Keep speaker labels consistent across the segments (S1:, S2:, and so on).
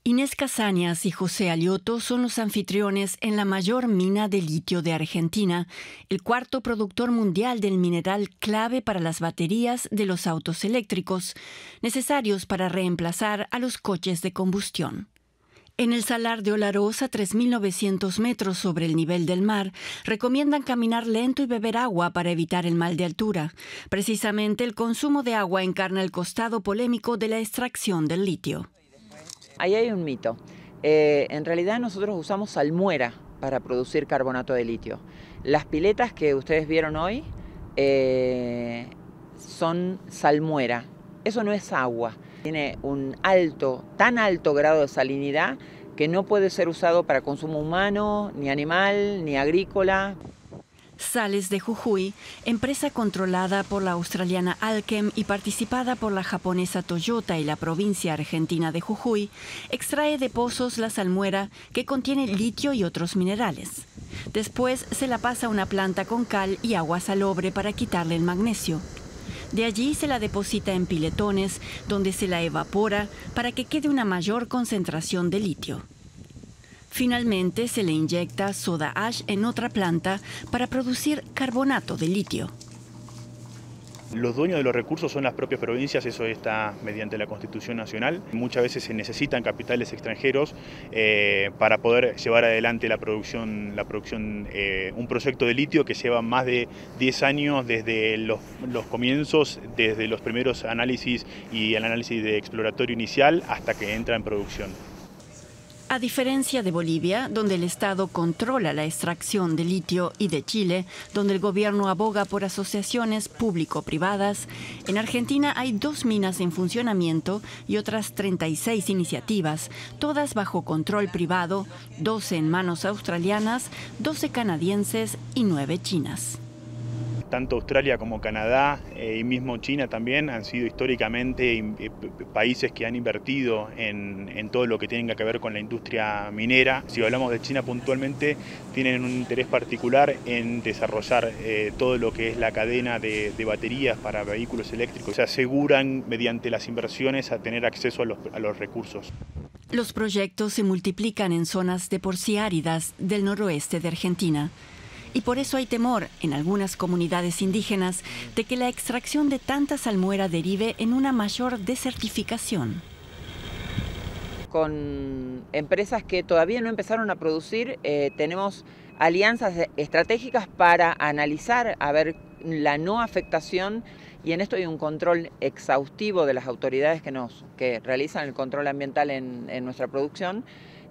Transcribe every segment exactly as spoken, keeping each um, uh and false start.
S1: Inés Casañas y José Alioto son los anfitriones en la mayor mina de litio de Argentina, el cuarto productor mundial del mineral clave para las baterías de los autos eléctricos, necesarios para reemplazar a los coches de combustión. En el Salar de Olaroz, a tres mil novecientos metros sobre el nivel del mar, recomiendan caminar lento y beber agua para evitar el mal de altura. Precisamente el consumo de agua encarna el costado polémico de la extracción del litio.
S2: Ahí hay un mito. Eh, en realidad nosotros usamos salmuera para producir carbonato de litio. Las piletas que ustedes vieron hoy eh, son salmuera. Eso no es agua. Tiene un alto, tan alto grado de salinidad que no puede ser usado para consumo humano, ni animal, ni agrícola.
S1: Sales de Jujuy, empresa controlada por la australiana Allkem y participada por la japonesa Toyota y la provincia argentina de Jujuy, extrae de pozos la salmuera que contiene litio y otros minerales. Después se la pasa a una planta con cal y agua salobre para quitarle el magnesio. De allí se la deposita en piletones, donde se la evapora para que quede una mayor concentración de litio. Finalmente se le inyecta soda ash en otra planta para producir carbonato de litio.
S3: Los dueños de los recursos son las propias provincias, eso está mediante la Constitución Nacional. Muchas veces se necesitan capitales extranjeros eh, para poder llevar adelante la producción, la producción eh, un proyecto de litio que lleva más de diez años desde los, los comienzos, desde los primeros análisis y el análisis de exploratorio inicial hasta que entra en producción.
S1: A diferencia de Bolivia, donde el Estado controla la extracción de litio, y de Chile, donde el gobierno aboga por asociaciones público-privadas, en Argentina hay dos minas en funcionamiento y otras treinta y seis iniciativas, todas bajo control privado, doce en manos australianas, doce canadienses y nueve chinas.
S3: Tanto Australia como Canadá eh, y mismo China también han sido históricamente eh, países que han invertido en, en todo lo que tenga que ver con la industria minera. Si hablamos de China puntualmente, tienen un interés particular en desarrollar eh, todo lo que es la cadena de, de baterías para vehículos eléctricos. Se aseguran mediante las inversiones a tener acceso a los, a los recursos.
S1: Los proyectos se multiplican en zonas de por sí áridas del noroeste de Argentina. Y por eso hay temor en algunas comunidades indígenas de que la extracción de tanta salmuera derive en una mayor desertificación.
S2: Con empresas que todavía no empezaron a producir, eh, tenemos alianzas estratégicas para analizar, a ver la no afectación, y en esto hay un control exhaustivo de las autoridades que, nos, que realizan el control ambiental en, en nuestra producción,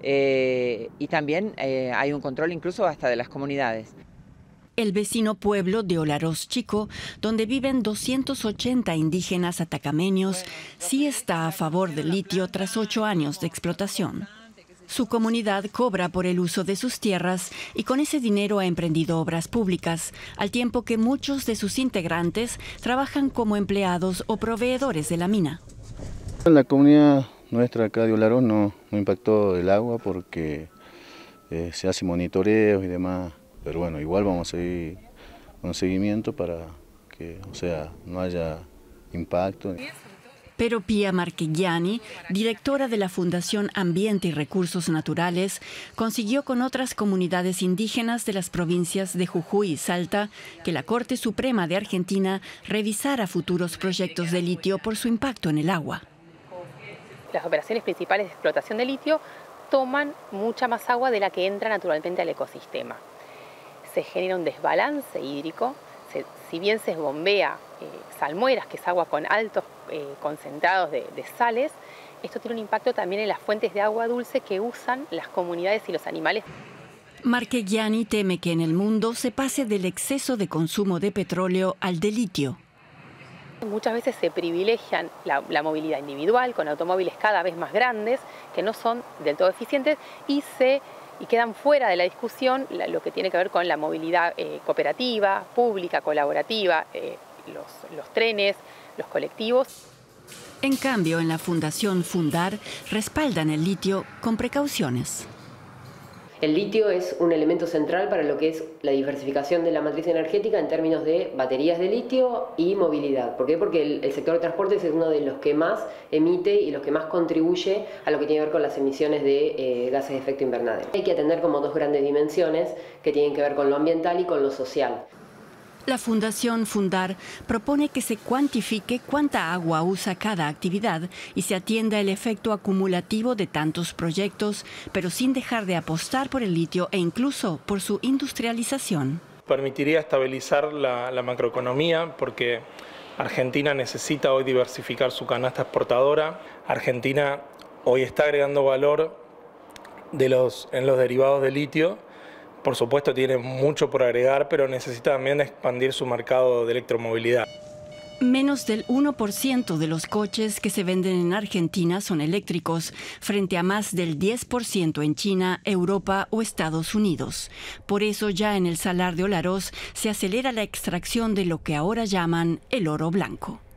S2: eh, y también eh, hay un control incluso hasta de las comunidades.
S1: El vecino pueblo de Olaroz Chico, donde viven doscientos ochenta indígenas atacameños, sí está a favor del litio tras ocho años de explotación. Su comunidad cobra por el uso de sus tierras y con ese dinero ha emprendido obras públicas, al tiempo que muchos de sus integrantes trabajan como empleados o proveedores de la mina.
S4: La comunidad nuestra acá de Olaroz no, no impactó el agua porque eh, se hace monitoreos y demás. Pero bueno, igual vamos a seguir con seguimiento para que, o sea, no haya impacto.
S1: Pero Pía Marchegiani, directora de la Fundación Ambiente y Recursos Naturales, consiguió con otras comunidades indígenas de las provincias de Jujuy y Salta que la Corte Suprema de Argentina revisara futuros proyectos de litio por su impacto en el agua.
S5: Las operaciones principales de explotación de litio toman mucha más agua de la que entra naturalmente al ecosistema. Se genera un desbalance hídrico, se, si bien se bombea eh, salmueras, que es agua con altos eh, concentrados de, de sales, esto tiene un impacto también en las fuentes de agua dulce que usan las comunidades y los animales.
S1: Marchegiani teme que en el mundo se pase del exceso de consumo de petróleo al de litio.
S5: Muchas veces se privilegian la, la movilidad individual con automóviles cada vez más grandes que no son del todo eficientes y se y quedan fuera de la discusión lo que tiene que ver con la movilidad eh, cooperativa, pública, colaborativa, eh, los, los trenes, los colectivos.
S1: En cambio, en la Fundación Fundar respaldan el litio con precauciones.
S6: El litio es un elemento central para lo que es la diversificación de la matriz energética en términos de baterías de litio y movilidad. ¿Por qué? Porque el, el sector de transportes es uno de los que más emite y los que más contribuye a lo que tiene que ver con las emisiones de eh, gases de efecto invernadero. Hay que atender como dos grandes dimensiones que tienen que ver con lo ambiental y con lo social.
S1: La Fundación Fundar propone que se cuantifique cuánta agua usa cada actividad y se atienda el efecto acumulativo de tantos proyectos, pero sin dejar de apostar por el litio e incluso por su industrialización.
S7: Permitiría estabilizar la, la macroeconomía porque Argentina necesita hoy diversificar su canasta exportadora. Argentina hoy está agregando valor de los, en los derivados de litio. Por supuesto tiene mucho por agregar, pero necesita también expandir su mercado de electromovilidad.
S1: Menos del uno por ciento de los coches que se venden en Argentina son eléctricos, frente a más del diez por ciento en China, Europa o Estados Unidos. Por eso ya en el Salar de Olaroz se acelera la extracción de lo que ahora llaman el oro blanco.